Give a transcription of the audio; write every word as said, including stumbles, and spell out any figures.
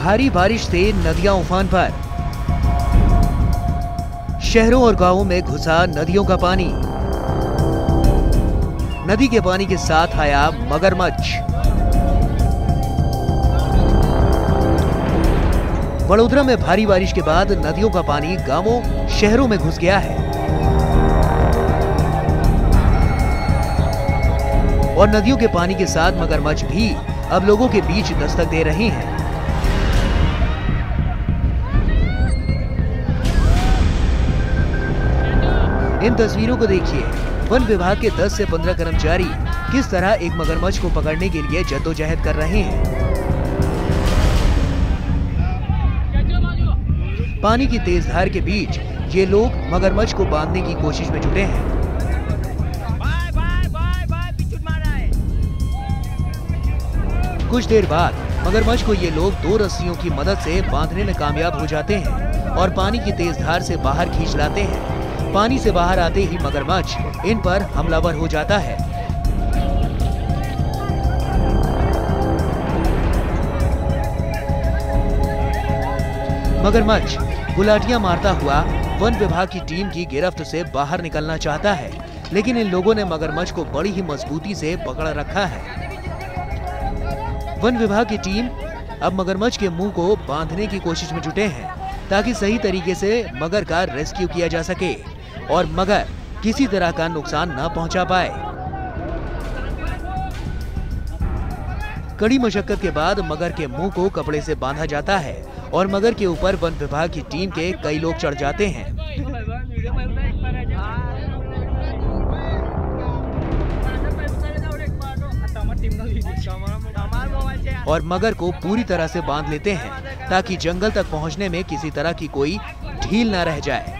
भारी बारिश से नदियां उफान पर। शहरों और गांवों में घुसा नदियों का पानी। नदी के पानी के साथ आया मगरमच्छ। वडोदरा में भारी बारिश के बाद नदियों का पानी गांवों, शहरों में घुस गया है और नदियों के पानी के साथ मगरमच्छ भी अब लोगों के बीच दस्तक दे रहे हैं। इन तस्वीरों को देखिए। वन विभाग के दस से पंद्रह कर्मचारी किस तरह एक मगरमच्छ को पकड़ने के लिए जद्दोजहद कर रहे हैं। पानी की तेज धार के बीच ये लोग मगरमच्छ को बांधने की कोशिश में जुटे हैं। कुछ देर बाद मगरमच्छ को ये लोग दो रस्सियों की मदद से बांधने में कामयाब हो जाते हैं और पानी की तेज धार से बाहर खींच लाते हैं। पानी से बाहर आते ही मगरमच्छ इन पर हमलावर हो जाता है। मगरमच्छ गुलाटियां मारता हुआ वन विभाग की टीम की गिरफ्त से बाहर निकलना चाहता है, लेकिन इन लोगों ने मगरमच्छ को बड़ी ही मजबूती से पकड़ रखा है। वन विभाग की टीम अब मगरमच्छ के मुंह को बांधने की कोशिश में जुटे हैं ताकि सही तरीके से मगर का रेस्क्यू किया जा सके और मगर किसी तरह का नुकसान न पहुंचा पाए। कड़ी मशक्कत के बाद मगर के मुंह को कपड़े से बांधा जाता है और मगर के ऊपर वन विभाग की टीम के कई लोग चढ़ जाते हैं और मगर को पूरी तरह से बांध लेते हैं ताकि जंगल तक पहुंचने में किसी तरह की कोई ढील न रह जाए।